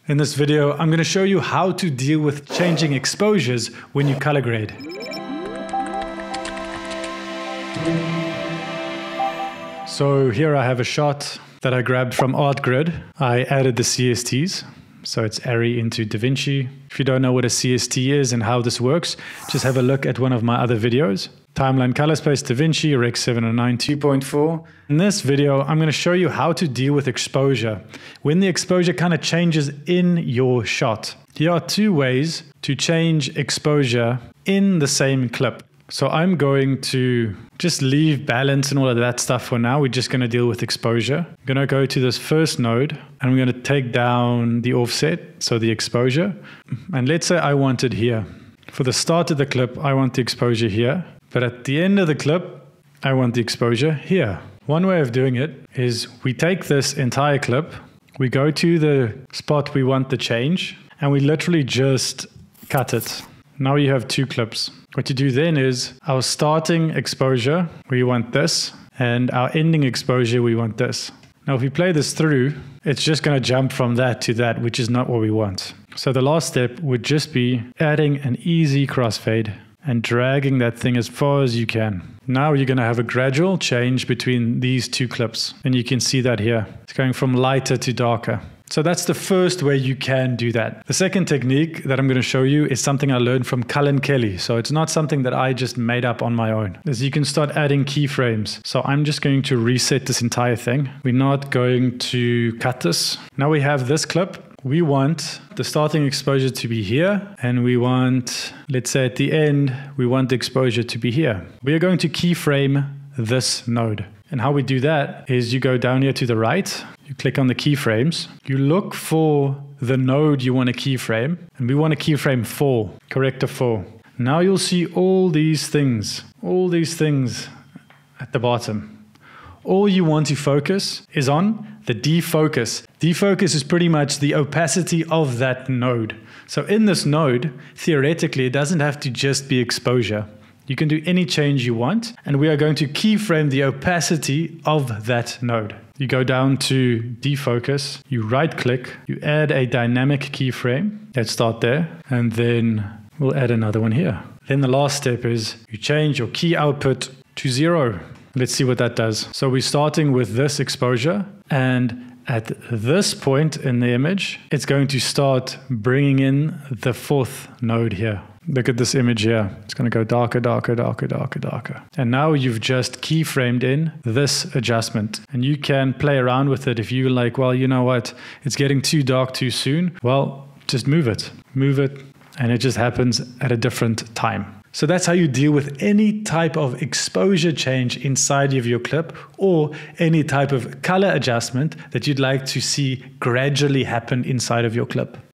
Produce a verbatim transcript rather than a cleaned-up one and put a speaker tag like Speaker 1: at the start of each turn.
Speaker 1: In this video, I'm going to show you how to deal with changing exposures when you color grade. So here I have a shot that I grabbed from Artgrid. I added the C S Ts. So it's Arri into DaVinci. If you don't know what a C S T is and how this works, just have a look at one of my other videos. Timeline Color Space DaVinci Rec seven oh nine two point four. In this video, I'm going to show you how to deal with exposure when the exposure kind of changes in your shot. Here are two ways to change exposure in the same clip. So I'm going to just leave balance and all of that stuff for now. We're just going to deal with exposure. I'm going to go to this first node and I'm going to take down the offset, so the exposure. And let's say I want it here. For the start of the clip, I want the exposure here. But at the end of the clip, I want the exposure here. One way of doing it is we take this entire clip, we go to the spot we want the change, and we literally just cut it. Now you have two clips. What you do then is our starting exposure, we want this, and our ending exposure, we want this. Now if we play this through, it's just going to jump from that to that, which is not what we want. So the last step would just be adding an easy crossfade and dragging that thing as far as you can. Now you're going to have a gradual change between these two clips. And you can see that here. It's going from lighter to darker. So that's the first way you can do that. The second technique that I'm going to show you is something I learned from Cullen Kelly. So it's not something that I just made up on my own. As you can start adding keyframes. So I'm just going to reset this entire thing. We're not going to cut this. Now we have this clip. We want the starting exposure to be here, and we want, let's say at the end, we want the exposure to be here. We are going to keyframe this node. And how we do that is you go down here to the right, you click on the keyframes, you look for the node you want to keyframe, and we want to keyframe four, corrector four. Now you'll see all these things, all these things at the bottom. All you want to focus is on the defocus. Defocus is pretty much the opacity of that node. So in this node, theoretically, it doesn't have to just be exposure. You can do any change you want, and we are going to keyframe the opacity of that node. You go down to defocus, you right click, you add a dynamic keyframe. Let's start there, and then we'll add another one here. Then the last step is you change your key output to zero. Let's see what that does. So we're starting with this exposure, and at this point in the image, it's going to start bringing in the fourth node here. Look at this image here. It's going to go darker, darker, darker, darker, darker. And now you've just keyframed in this adjustment. And you can play around with it if you're like, well, you know what? It's getting too dark too soon. Well, just move it. Move it. And it just happens at a different time. So that's how you deal with any type of exposure change inside of your clip, or any type of color adjustment that you'd like to see gradually happen inside of your clip.